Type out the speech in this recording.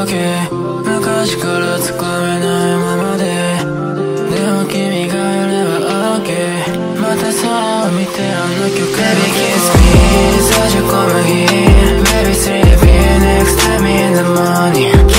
わけ昔からつかめないままででも君がいれば OK また空を見てあの曲 Baby kiss me 差し込む日 Baby sleep next time in the morning